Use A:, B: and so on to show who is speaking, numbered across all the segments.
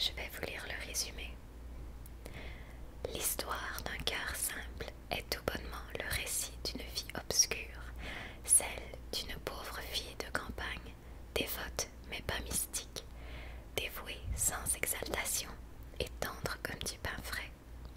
A: Je vais vous lire le résumé. L'histoire d'un cœur simple est tout bonnement le récit d'une vie obscure, celle d'une pauvre fille de campagne, dévote mais pas mystique, dévouée sans exaltation et tendre comme du pain frais.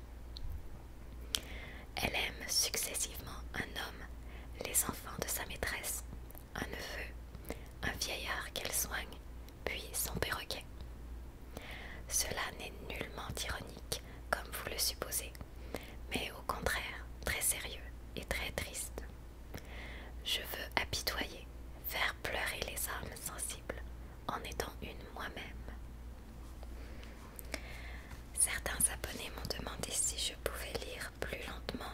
A: Elle aime successivement un homme, les enfants de sa maîtresse, un neveu, un vieillard qu'elle soigne, puis son perroquet. Cela n'est nullement ironique, comme vous le supposez, mais au contraire très sérieux et très triste. Je veux apitoyer, faire pleurer les âmes sensibles, en étant une moi-même. Certains abonnés m'ont demandé si je pouvais lire plus lentement.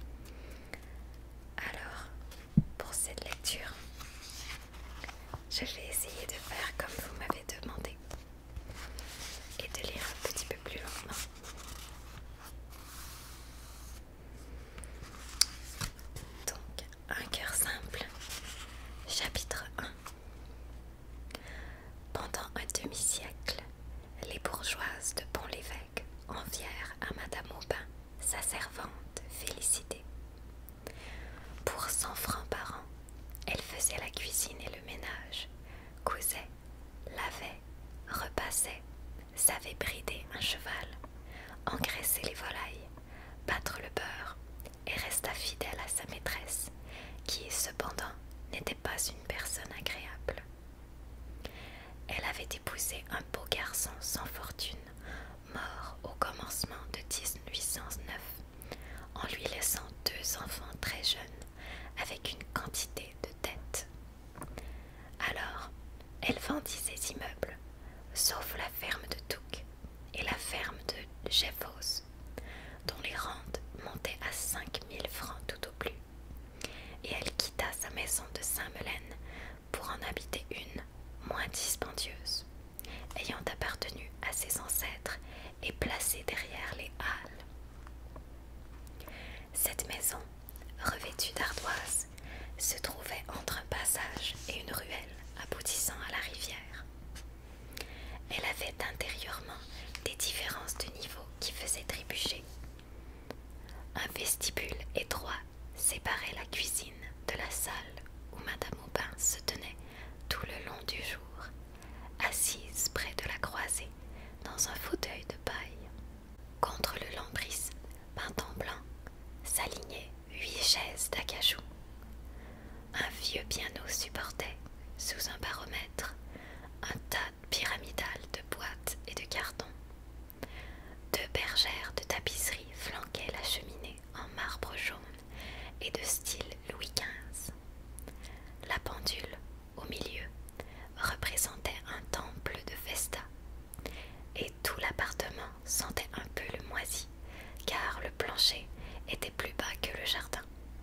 A: Alors, pour cette lecture, je vais essayer de faire comme vous m'avez demandé et de lire un petit peu plus lentement. Donc, un cœur simple, chapitre 1. Pendant un demi-siècle, les bourgeoises de Pont-l'Évêque envièrent à Madame Aubin sa servante Félicité. Pour 100 francs par an, elle faisait la cuisine et le ménage, cousait, lavait, repassait, savait brider un cheval, engraisser les volailles, battre le beurre et resta fidèle à sa maîtresse, qui cependant n'était pas une personne agréable. Elle avait épousé un beau garçon sans fortune, mort au commencement de 1809, en lui laissant 2 enfants très jeunes, avec une quantité de dettes. Alors, elle vendit ses immeubles, sauf la ferme de Touques et la ferme de Gévausse, dont les rentes montaient à 5000 francs tout au plus, et elle quitta sa maison de Saint-Melaine pour en habiter une moins dispendieuse, ayant appartenu à ses ancêtres et placée derrière les halles. Cette maison, revêtue d'ardoises, se trouvait entre un passage et une ruelle aboutissant à la rivière. Elle avait intérieurement des différences de niveau qui faisaient trébucher. Un vestibule étroit séparait la cuisine de la salle où Madame Aubin se tenait tout le long du jour, assise près de la croisée dans un fauteuil de paille. Contre le lambris, peint en blanc, s'alignaient 8 chaises d'acajou. Un vieux piano supportait, sous un baromètre, un tas pyramidal de boîtes et de cartons. 2 bergères de tapisserie flanquaient la cheminée en marbre jaune et de style Louis XV. La pendule, au milieu, représentait un temple de Vesta, et tout l'appartement sentait un peu le moisi, car le plancher était plus bas que le jardin.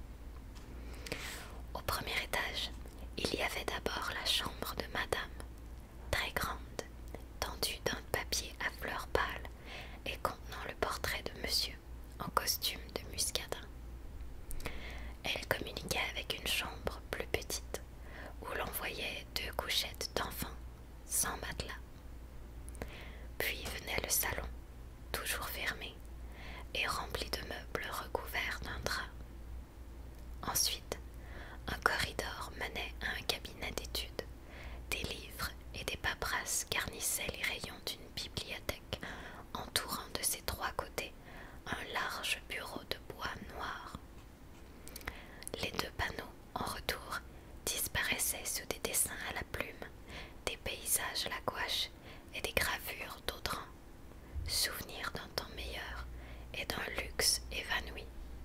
A: Au premier étage, il y avait d'abord la chambre de Madame, très grande, tendue d'un papier à fleurs pâles et contenant le portrait de Monsieur en costume de muscadin. Elle communiquait avec une chambre plus petite, où l'on voyait 2 couchettes d'enfants, sans matelas. Puis venait le salon, toujours fermé, et rempli de meubles recouverts d'un drap. Ensuite, un corridor menait à un cabinet d'études. Des livres et des paperasses garnissaient les rayons d'une bibliothèque, entourant de ses 3 côtés un large bureau de bois noir. Les 2 panneaux, en retour, disparaissaient sous des dessins à la plume, des paysages à la gouache et des gravures d'Audran, souvenirs d'un temps meilleur et d'un luxe évanoui.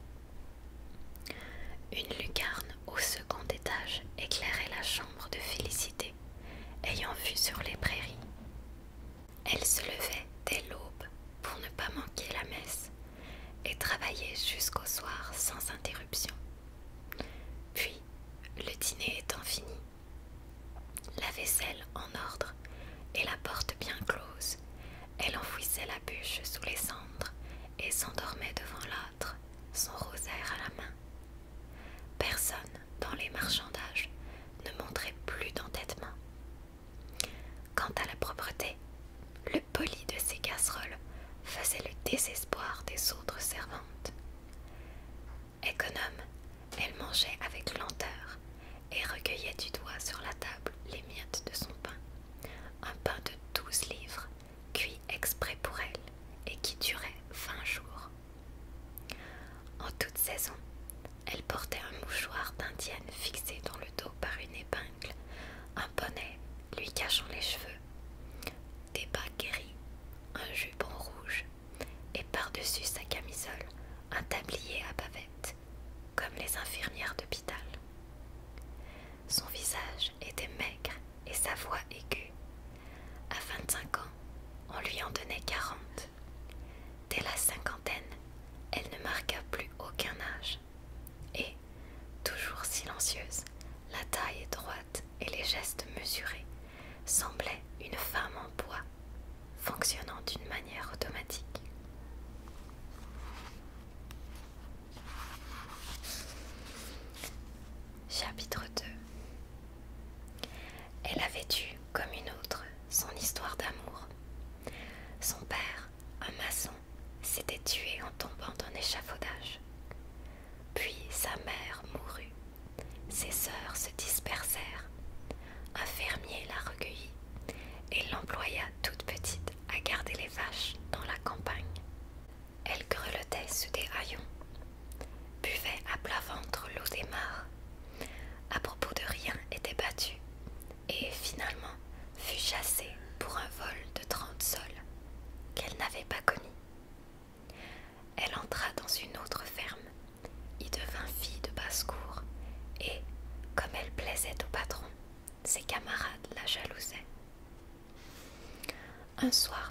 A: Une lucarne au second étage éclairait la chambre de Félicité, ayant vue sur les prairies. Elle se levait dès l'aube pour ne pas manquer la messe et travaillait jusqu'au soir sans interruption. Puis, le dîner étant fini, la vaisselle en ordre et la porte bien close, elle enfouissait la bûche sous les cendres et s'endormait devant l'âtre, son rosaire à la main. Personne dans les marchandages ne montrait plus d'entêtement. Quant à la propreté, le poli de ses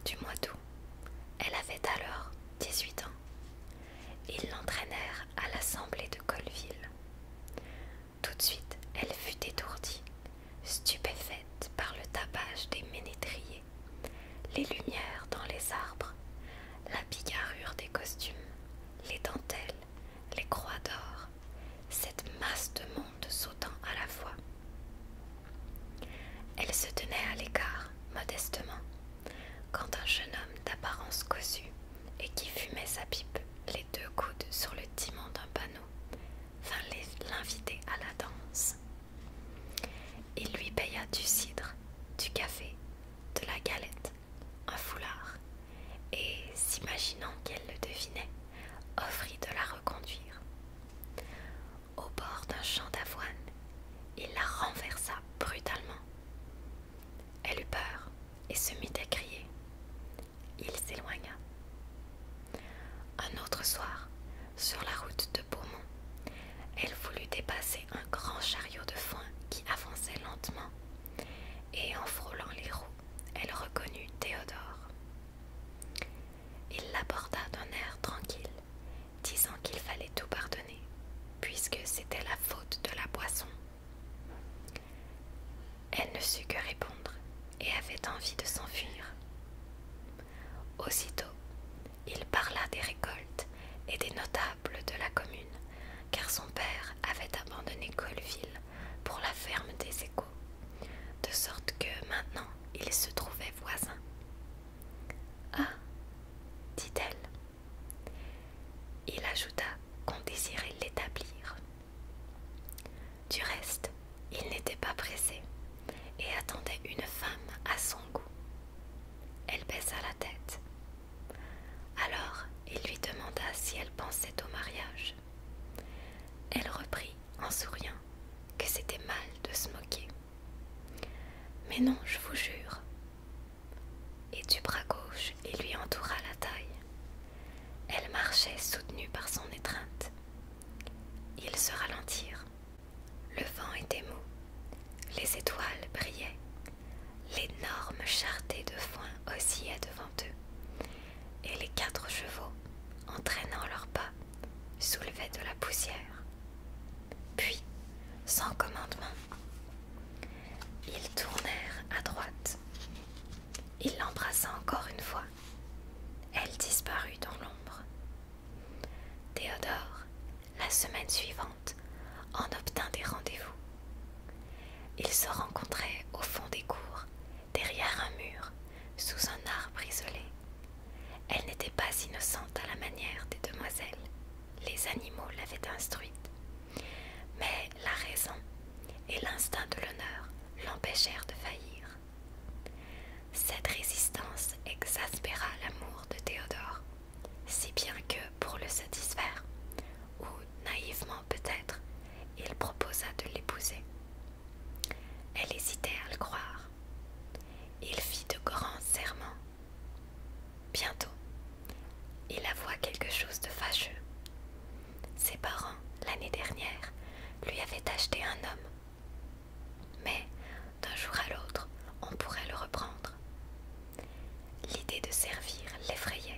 A: du mois d'août. Elle avait alors 18 ans. Ils l'entraînèrent à l'assemblée de Colleville. Tout de suite, elle fut étourdie, stupéfaite par le tapage des ménétriers, les lumières dans les arbres, la bigarrure des costumes, les dentelles, les croix d'or, cette masse de monde sautant à la fois. Elle se tenait à l'écart, modestement, quand un jeune homme d'apparence cossue et qui fumait sa pipe, les deux coudes sur le timon d'un panneau, vint l'inviter à la danse. Il lui paya du cidre, du café, de la galette, un foulard, et, s'imaginant qu'elle le devinait, offrit de la reconduire. Au bord d'un champ d'avoine, il la renversa brutalement. Elle eut peur et se mit à crier. Il s'éloigna. Un autre soir, sur la route de Beaumont, elle voulut dépasser un grand chariot de foin qui avançait lentement, et en frôlant les roues, elle reconnut Théodore. Il l'aborda d'un air tranquille, disant qu'il fallait tout pardonner, puisque c'était la faute de la boisson. Elle ne sut que répondre et avait envie de s'enfuir. Aussitôt, il parla des récoltes et des notables de la commune, car son père avait abandonné Colleville pour la ferme des Échos, de sorte que maintenant ils se trouvaient voisins. « Ah !» dit-elle. Il ajouta qu'on désirait l'établir. Du reste, il n'était pas pressé et attendait une femme à son goût. Elle baissa la tête. Alors il lui demanda si elle pensait au mariage. Elle reprit en souriant que c'était mal de se moquer. « Mais non, je vous jure. » Et du bras gauche, il lui entoura la taille. Elle marchait soutenue par son étreinte. Ils se ralentirent. Le vent était mou. Les étoiles brillaient. L'énorme charretée de foin oscillait devant eux. Et les 4 chevaux, entraînant leurs pas, soulevaient de la poussière. Puis, sans commandement, ils tournèrent à droite. Il l'embrassa encore une fois. Elle disparut dans l'ombre. Théodore, la semaine suivante, en obtint des rendez-vous. Ils se rencontraient au fond des cours, derrière un mur, sous un arbre isolé. Elle n'était pas innocente à la manière des demoiselles. Les animaux l'avaient instruite. Mais la raison et l'instinct de l'honneur l'empêchèrent de faillir. Cette résistance exaspéra l'amour de Théodore, si bien que, pour le satisfaire, ou naïvement peut-être, il proposa de l'épouser. Elle hésitait à le croire. Il fit de grands serments. Bientôt, il avoua quelque chose de fâcheux. Ses parents, l'année dernière, lui avaient acheté un homme. Mais, d'un jour à l'autre, on pourrait le reprendre. L'idée de servir l'effrayait.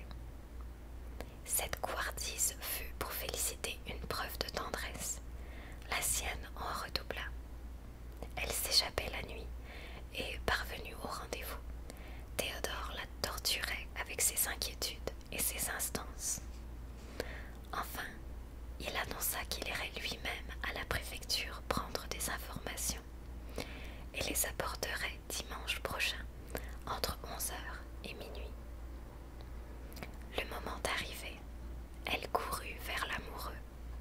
A: Cette couardise fut pour Félicité une preuve de tendresse. La sienne en redoubla. Elle s'échappait la nuit, et, parvenue au rendez-vous, Théodore la torturait avec ses inquiétudes et ses instances. Enfin, il annonça qu'il irait lui-même à la préfecture prendre des informations et les apporterait dimanche prochain entre 11h et minuit. Le moment arrivé, elle courut vers l'amoureux.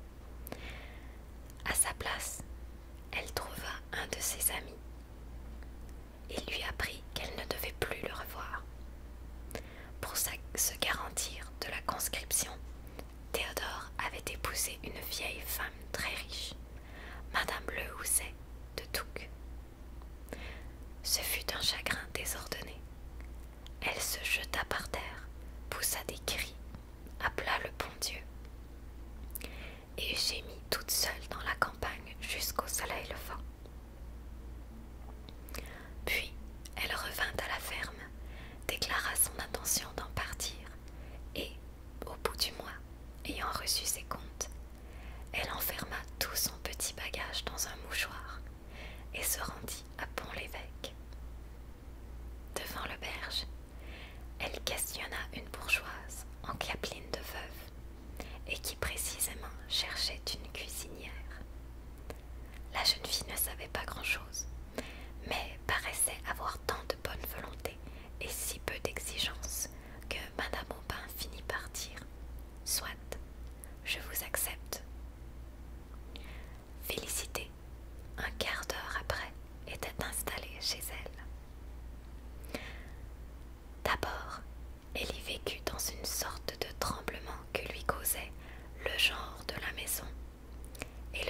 A: À sa place, elle trouva un de ses amis. Il lui apprit qu'elle ne devait plus le revoir. Pour se garantir de la conscription, Théodore avait épousé une vieille femme très riche, Madame Le Housset de Touques. Ce fut un chagrin désordonné. Elle se jeta par terre, poussa des cris, appela le bon Dieu et gémit toute seule dans la campagne jusqu'au soleil levant. Puis elle revint à la ferme, déclara son intention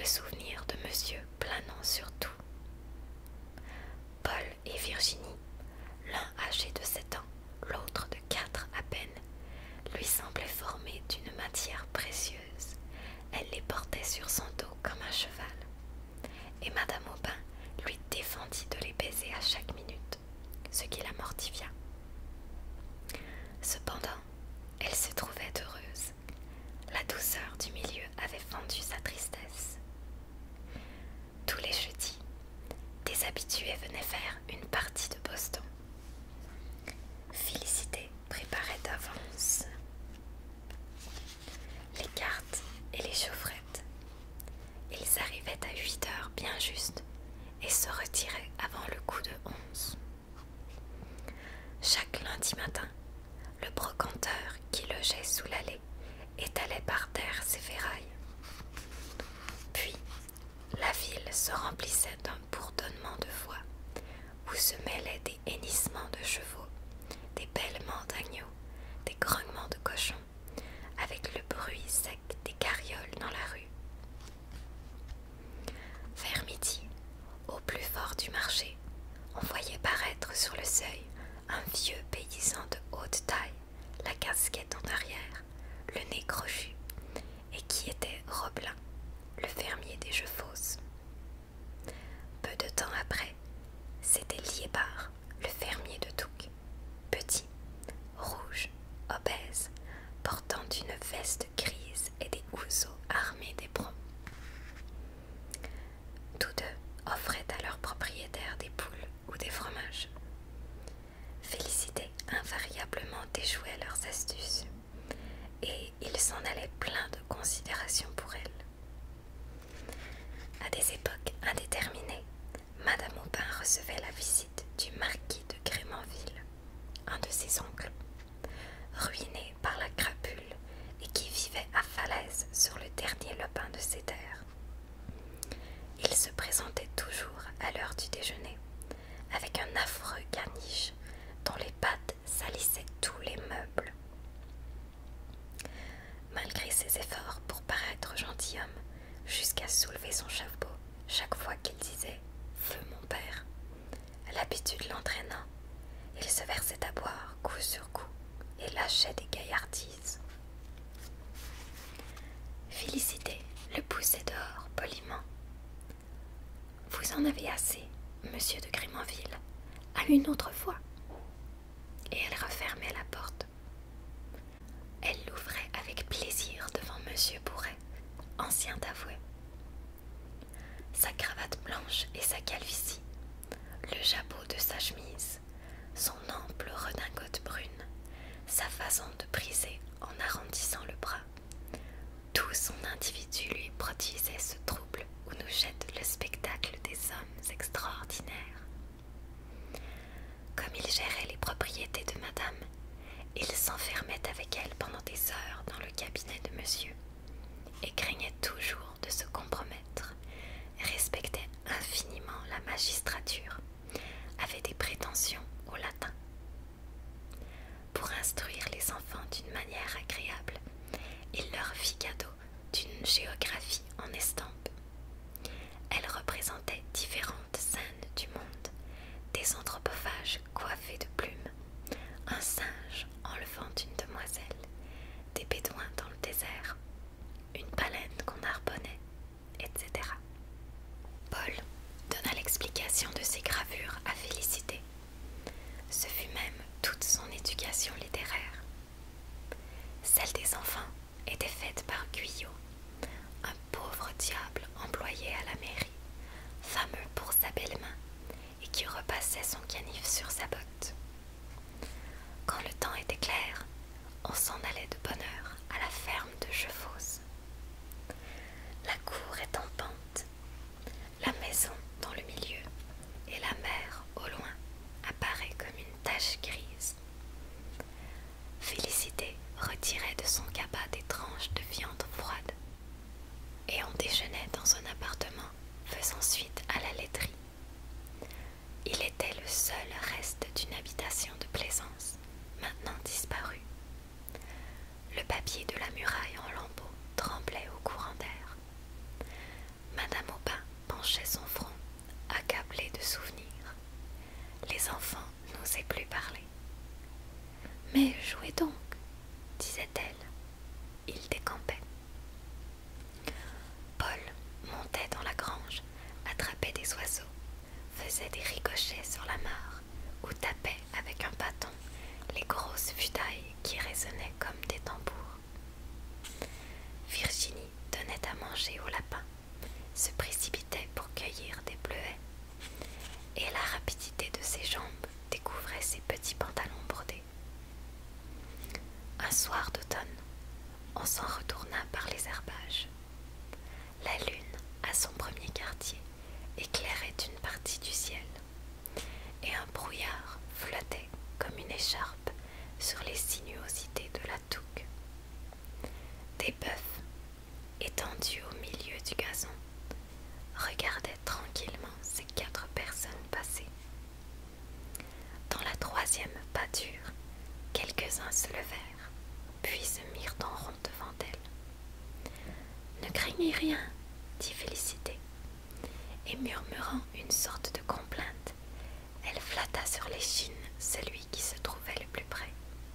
A: le souvenir de monsieur planant sur tout. Paul et Virginie, l'un âgé de 7 ans, l'autre de 4 à peine, lui semblaient formés d'une matière précieuse. Elle les portait sur son dos comme un cheval, et Madame Aubin lui défendit de les baiser à chaque minute, ce qui la mortifia. Cependant, elle se trouvait heureuse. La douceur du milieu avait fendu sa tristesse. Tous les jeudis, des habitués venaient faire une partie de Boston. Félicité préparait d'avance les cartes et les chaufferettes. Ils arrivaient à 8 heures bien juste et se retiraient avant le coup de 11. Chaque lundi matin, le brocanteur qui logeait sous l'allée étalait par terre ses ferrailles. Puis, la ville se remplissait d'un bourdonnement de voix où se mêlaient des hennissements de chevaux, des bêlements d'agneaux, des grognements de cochons, avec le bruit sec des carrioles dans la rue. Vers midi, au plus fort du marché, on voyait paraître sur le seuil un vieux paysan de haute taille, la casquette en arrière, le nez crochu, et qui était Roblin, le fermier des Jeufosse. Peu de temps après, c'était Liébard, le fermier de Touques, petit, rouge, obèse, portant une veste grise et des housseaux armés d'éperons. Tous deux offraient à leurs propriétaires des poules ou des fromages. Félicité invariablement déjouait leurs astuces, et ils s'en allaient pleins de considération pour elle. À des époques indéterminées, Madame Aubin recevait la visite du marquis de Grémanville, un de ses oncles, ruiné par la crapule et qui vivait à Falaise sur le dernier lopin de ses terres. Il se présentait toujours à l'heure du déjeuner, avec un affreux caniche dont les pattes salissaient tous les meubles. Malgré ses efforts pour paraître gentilhomme, jusqu'à soulever son chapeau chaque fois qu'il disait « Feu mon père », l'habitude l'entraînant, il se versait à boire coup sur coup et lâchait des gaillardises. Félicité le poussait dehors poliment. « Vous en avez assez, monsieur de Grémanville, à une autre fois. » Et elle refermait la porte. Elle l'ouvrait avec plaisir devant monsieur Bourret, ancien avoué. Sa cravate blanche et sa calvitie, le jabot de sa chemise, son ample redingote brune, sa façon de briser en arrondissant le bras, tout son individu lui produisait ce trouble où nous jette le spectacle des hommes extraordinaires. Comme il gérait les propriétés de madame, il s'enfermait avec elle pendant des heures dans le cabinet de monsieur et craignait toujours de se compromettre, respectait infiniment la magistrature, avait des prétentions au latin. Pour instruire les enfants d'une manière agréable, il leur fit cadeau d'une géographie en estampes. Elle représentait différentes scènes du monde, des anthropophages coiffés de plumes, un singe enlevant une demoiselle, des bédouins dans le désert, une baleine qu'on harponnait, etc. Paul donna l'explication de ces gravures à Félicité. Ce fut même toute son éducation littéraire. Celle des enfants était faite par Guyot, un pauvre diable employé à la mairie, fameux pour sa belle main, et qui repassait son canif sur sa botte. Quand le temps était clair, on s'en allait de bonne heure à la ferme de Jeufosse. La cour est en pente, la maison dans le milieu, et la mer au loin apparaît comme une tache grise. Félicité retirait de son cabas des tranches de viande froide, et on déjeunait dans un appartement faisant suite à la laiterie. Il était le seul reste d'une habitation de plaisance, maintenant disparue. Le papier de la muraille en lambeaux tremblait au courant d'air. Jouez donc, disait-elle. Il décampait. Paul montait dans la grange, attrapait des oiseaux, faisait des ricochets sur la mare ou tapait avec un bâton les grosses futailles qui résonnaient comme des tambours. Virginie donnait à manger aux lapins, se précipitait pour cueillir des bleuets, et la rapidité de ses jambes découvrait ses petits pantalons brodés. Un soir d'automne, on s'en retourna par les herbages. La lune, à son premier quartier, éclairait une partie du ciel, et un brouillard flottait comme une écharpe sur les sinuosités de la touque. Des bœufs, étendus au milieu du gazon, regardaient tranquillement ces 4 personnes passer. Dans la 3e pâture, quelques-uns se levèrent, puis se mirent en rond devant elle. « Ne craignez rien, dit Félicité, et murmurant une sorte de complainte, elle flatta sur l'échine celui qui se trouvait le plus près.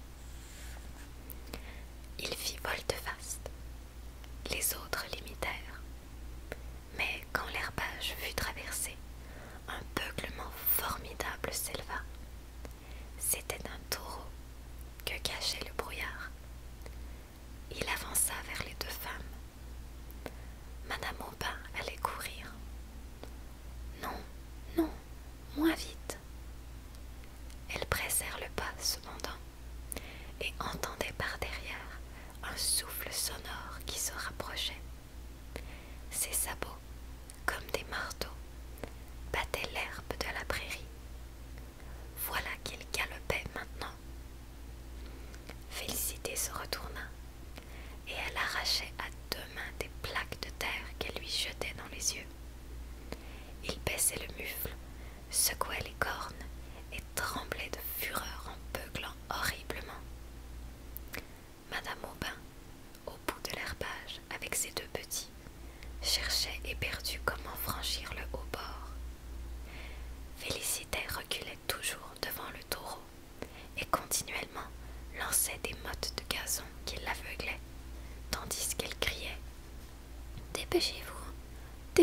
A: Il fit volte-face. Les autres l'imitèrent. Mais quand l'herbage fut traversé, un beuglement formidable s'éleva. C'était un taureau que cachait le brouillard. Il avança vers les 2 femmes. Madame Aubin allait courir. Non, non, moins vite. Elles pressèrent le pas cependant et entendaient par derrière un souffle sonore qui se rapprochait. Ses sabots, comme des marteaux, battaient l'herbe de la prairie. Voilà qu'il galopait maintenant. Félicité se retourna et elle arrachait à 2 mains des plaques de terre qu'elle lui jetait dans les yeux. Il baissait le mufle, secouait les cornes et tremblait de fureur en beuglant horriblement. Madame Aubin, au bout de l'herbage avec ses 2 petits, cherchait éperdue comment franchir le haut bord. Félicité reculait toujours devant le taureau et continuellement lançait des mottes de gazon qui l'aveuglaient, tandis qu'elle criait « Dépêchez-vous, dépêchez-vous !»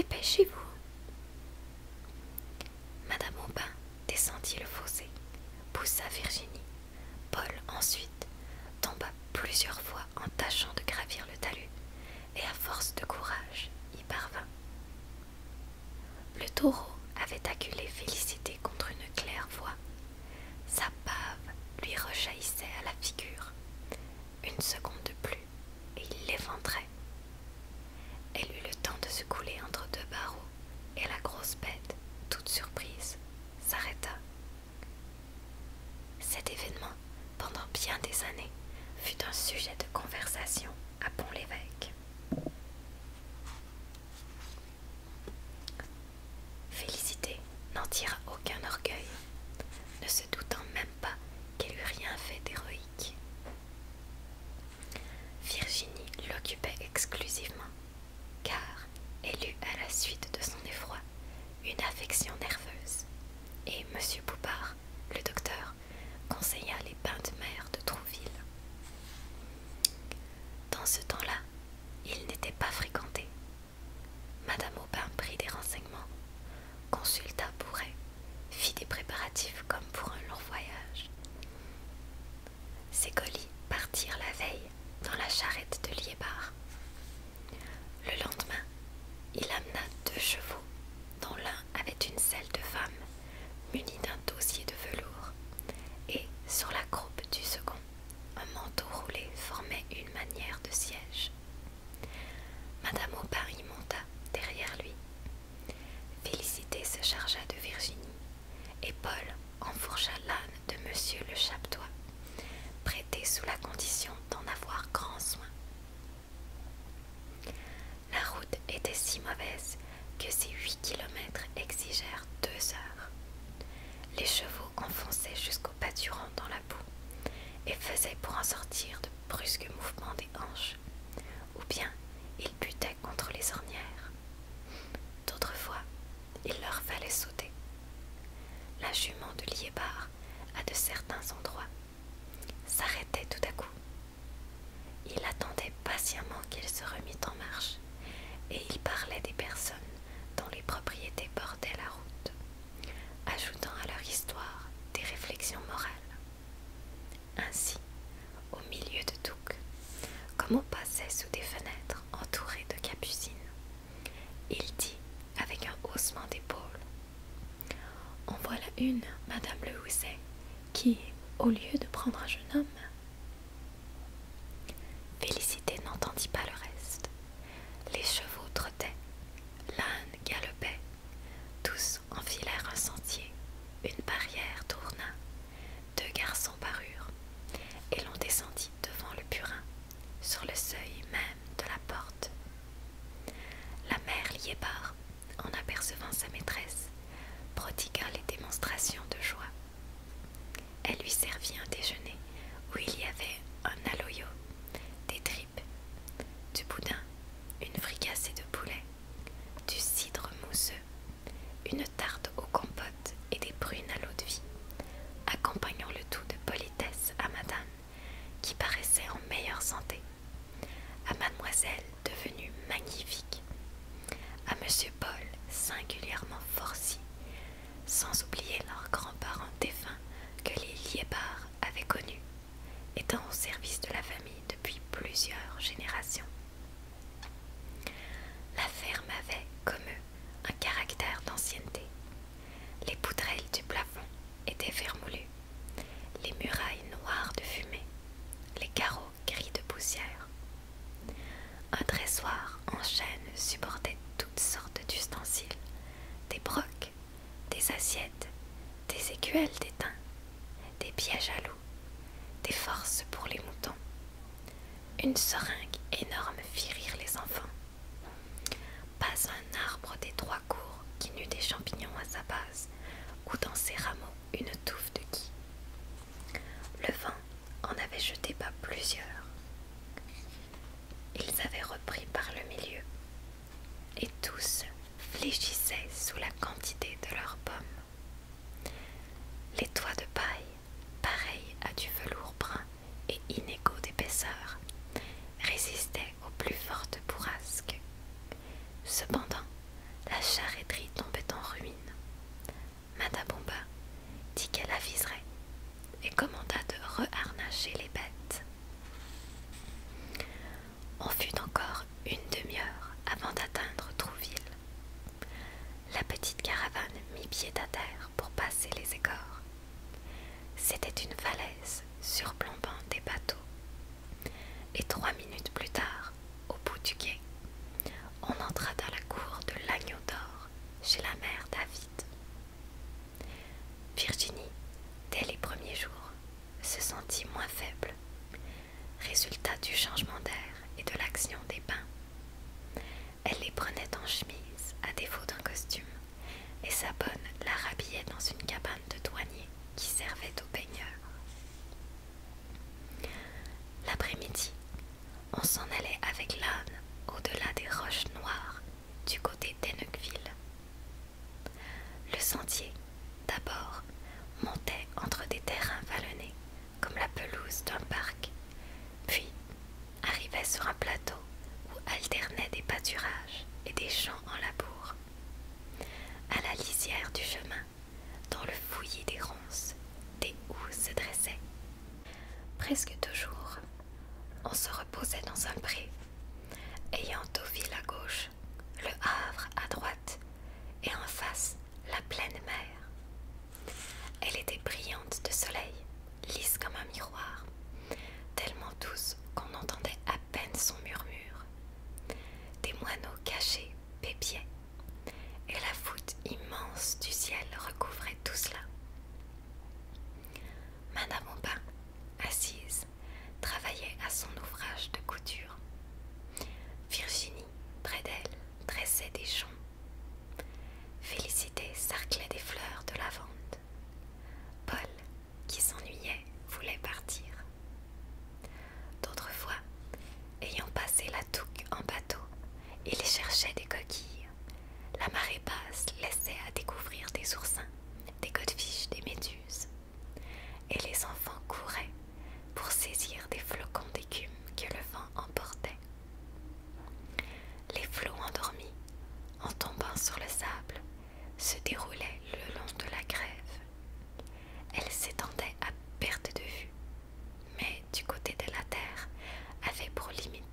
A: Madame Aubin descendit le fossé, poussa Virginie. Paul ensuite tomba plusieurs fois en tâchant de gravir le talus, et à force de courage y parvint. Le taureau avait acculé Félicité contre une claire-voie. Sa bave lui rejaillissait à la figure. Une seconde de plus, et il l'éventrait. Elle eut le temps de se couler entre 2 barreaux, et la grosse bête, toute surprise, s'arrêta. Cet événement, pendant bien des années, fut un sujet de conversation à Pont-l'Évêque. Félicité n'en tira aucun orgueil, ne se doutant même pas qu'elle eût rien fait d'héroïque. Virginie l'occupait exclusivement, car elle eut à la suite de son effroi une affection nerveuse, et M. Poupard, le docteur, conseilla les bains de mer de Trouville. Dans ce temps-là, il n'était pas fréquenté. Madame Aubin prit des renseignements, consulta pour elle, fit des préparatifs comme pour un long voyage. Ses colis partirent la veille dans la charrette de Liébar. Le lendemain, il amena 2 chevaux, dont l'un avait une selle de femme, munie d'un dossier de velours, et sur la croupe du second, un manteau roulé formait une manière de siège. Madame Aubin y monta derrière lui. Félicité se chargea de Virginie, et Paul enfourcha l'âne de Monsieur le Chapetois, prêté sous la condition d'en avoir grand soin. La route était si mauvaise que ces 8 kilomètres exigèrent 2 heures. Les chevaux enfonçaient jusqu'au pâturon dans la boue et faisaient pour en sortir de brusques mouvements des hanches, ou bien ils butaient contre les ornières. D'autres fois, il leur fallait sauter. La jument de Liébar, à de certains endroits, s'arrêtait comme on passait sous des fenêtres entourées de capucines. Il dit avec un haussement d'épaule: En voilà une, Madame Le Housset, qui, au lieu de prendre un jeune homme... Félicité n'entendit pas le reste. Les chevaux trottaient, l'âne galopait, tous enfilèrent un sentier, une barrière tourna, deux garçons parurent, et l'on descendit devant le burin, sur le seuil même de la porte. La mère Liébar, en apercevant sa maîtresse, prodigua les démonstrations de joie. Elle lui servit un déjeuner où il y avait un aloyo, des tripes, du boudin, une fricassée de poulet, du cidre mousseux, une tarte aux compotes et des prunes à l'eau de vie, accompagnant le tout de politesse à madame, qui paraissait en meilleure santé, à mademoiselle devenue magnifique, à monsieur Paul singulièrement forci, sans oublier leurs grands-parents défunts que les Liébar avaient connus, étant au service de la famille depuis plusieurs générations. La ferme avait, comme eux, un caractère d'ancienneté. Les poutrelles du plafond étaient vermoulues, les murailles noires de fumée, les carreaux gris de poussière. Un dressoir en chêne supportait toutes sortes d'ustensiles, des brocs, des assiettes, des écuelles d'étain, des pièges à loup, des forces pour les moutons. Une seringue énorme fit rire les enfants. Pas un arbre des trois cours qui n'eût des champignons à sa base, ou dans ses rameaux une touffe de gui. Le vent en avait jeté bas plusieurs. Ils avaient repris par le milieu, et tous fléchissaient sous la quantité de leurs pommes. Les toits de paille, pareils à du velours brun et inégaux d'épaisseur, résistaient aux plus fortes bourrasques. Cependant, la charreterie tombait en ruine. Madame Bomba dit qu'elle aviserait et commanda de reharnacher les bêtes. On fut encore une demi-heure avant d'atteindre Trouville. La petite caravane mit pied à terre pour passer les écorts. C'était une falaise surplombant des bateaux. Et 3 minutes plus tard, au bout du quai, on entra dans la cour de l'Agneau d'Or, chez la mère David. Virginie, dès les premiers jours, se sentit moins faible, résultat du changement d'air et de l'action des bains. Elle les prenait en chemise, à défaut d'un costume, et sa bonne la rhabillait dans une cabane de douanier qui servait aux baigneurs. L'après-midi, on s'en allait avec l'âne au-delà des roches noires du côté d'Hennequeville. Le sentier, d'abord, montait entre des terrains vallonnés comme la pelouse d'un parc, puis arrivait sur un plateau où alternaient des pâturages et des champs en labour. À la lisière du chemin, dans le fouillis des ronces, des houes se dressaient. Presque toujours, on se reposait dans un pré, ayant Deauville à gauche, le Havre à droite, et en face la pleine mer. Elle était brillante de soleil, lisse comme un miroir, tellement douce qu'on entendait à peine son murmure. Des moineaux cachés pépiaient, et la voûte immense du ciel recouvrait tout cela. Madame Aubin, assise, travaillait à son ouvrage de couture. Virginie, près d'elle, tressait des joncs. Félicité sarclait des fleurs de lavande. Paul, qui s'ennuyait, voulait partir. D'autres fois, ayant passé la Touques en bateau, il cherchait des coquilles. La marée basse laissait à découvrir des oursins, des godefilles, des méduses. Et les enfants couraient pour saisir des flocons d'écume que le vent emportait. Les flots endormis, en tombant sur le sable, se déroulaient le long de la grève. Elle s'étendait à perte de vue, mais du côté de la terre avait pour limite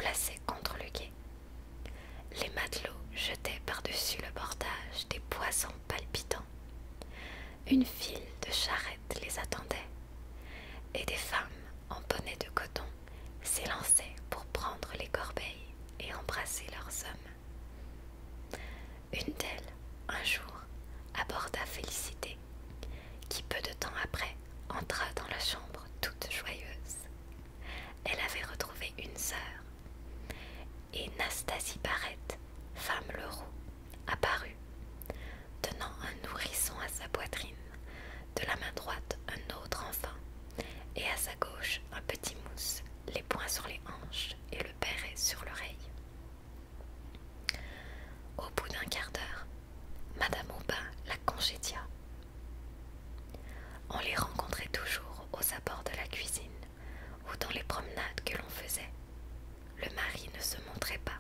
A: placée contre le quai. Les matelots jetaient par-dessus le bordage des poissons palpitants. Une file de charrettes les attendait, et des femmes en bonnet de coton s'élançaient pour prendre les corbeilles et embrasser leurs hommes. Une d'elles, un jour, aborda Félicité, qui peu de temps après entra dans la chambre toute joyeuse. Elle avait retrouvé une sœur, et Nastasie Barrette, femme Leroux, apparut, tenant un nourrisson à sa poitrine, de la main droite un autre enfant, et à sa gauche un petit mousse, les poings sur les hanches et le béret sur l'oreille. Au bout d'un quart d'heure, Madame Aubin la congédia. On les rencontrait toujours aux abords de la cuisine ou dans les promenades que l'on faisait. Le mari ne se montrait pas.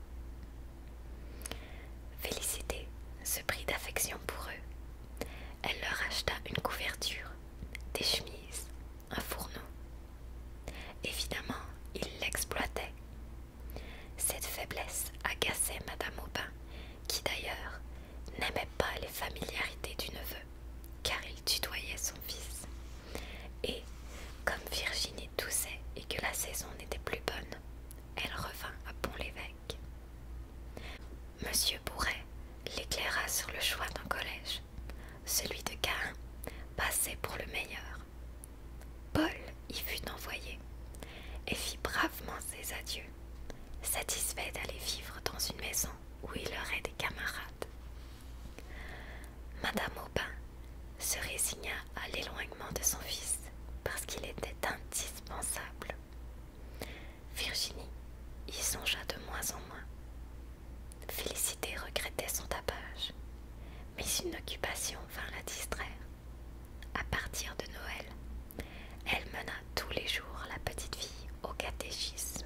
A: Félicité se prit d'affection pour eux. Elle leur acheta une couverture, des chemises, un fourneau. Évidemment, ils l'exploitaient. Cette faiblesse agaçait Madame Aubin, qui d'ailleurs n'aimait pas les familiarités du neveu, car il tutoyait son fils. Et, comme Virginie toussait et que la saison n'était plus bonne, elle revint à Pont-l'Évêque. Monsieur Bourret l'éclaira sur le choix d'un collège. Celui de Caen passait pour le meilleur. Paul y fut envoyé et fit bravement ses adieux, satisfait d'aller vivre dans une maison où il aurait des camarades. Madame Aubin se résigna à l'éloignement de son fils parce qu'il était indispensable. Virginie y songea de moins en moins. Félicité regrettait son tapage, mais une occupation vint la distraire. À partir de Noël, elle mena tous les jours la petite fille au catéchisme.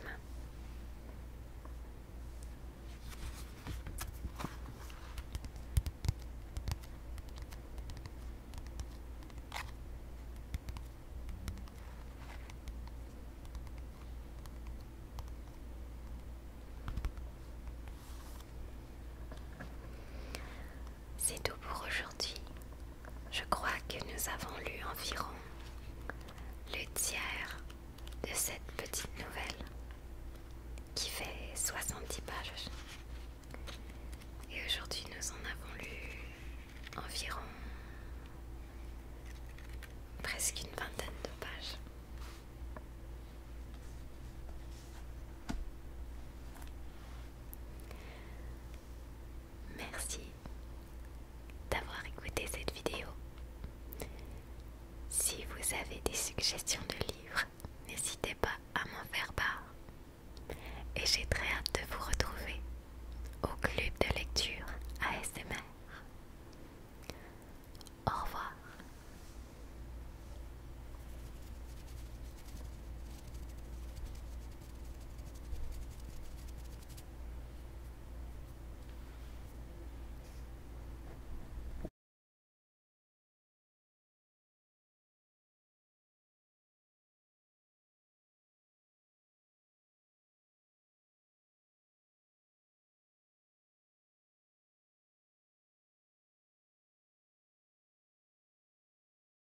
A: C'est tout pour aujourd'hui. Je crois que nous avons lu environ le tiers de cette petite nouvelle qui fait 70 pages. Et aujourd'hui, nous en avons lu environ presque une vingtaine de pages. Merci d'avoir écouté cette vidéo. Si vous avez des suggestions de